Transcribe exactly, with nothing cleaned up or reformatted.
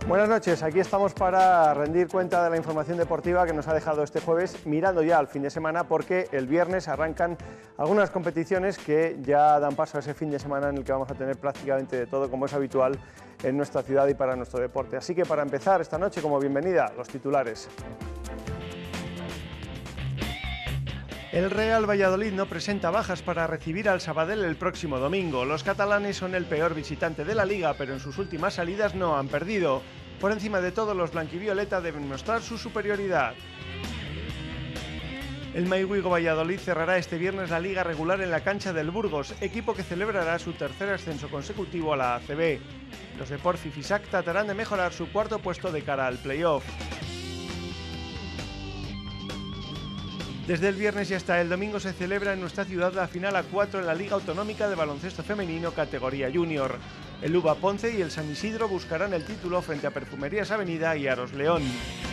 Buenas noches, aquí estamos para rendir cuenta de la información deportiva que nos ha dejado este jueves, mirando ya al fin de semana, porque el viernes arrancan algunas competiciones que ya dan paso a ese fin de semana en el que vamos a tener prácticamente de todo, como es habitual en nuestra ciudad y para nuestro deporte. Así que para empezar esta noche, como bienvenida, los titulares. El Real Valladolid no presenta bajas para recibir al Sabadell el próximo domingo. Los catalanes son el peor visitante de la Liga, pero en sus últimas salidas no han perdido. Por encima de todo, los blanquivioleta deben mostrar su superioridad. El Maywigo Valladolid cerrará este viernes la liga regular en la cancha del Burgos, equipo que celebrará su tercer ascenso consecutivo a la A C B. Los de Porfi y Fisac tratarán de mejorar su cuarto puesto de cara al playoff. Desde el viernes y hasta el domingo se celebra en nuestra ciudad la final a cuatro en la Liga Autonómica de Baloncesto Femenino categoría Junior. El Uva Ponce y el San Isidro buscarán el título frente a Perfumerías Avenida y Aros León.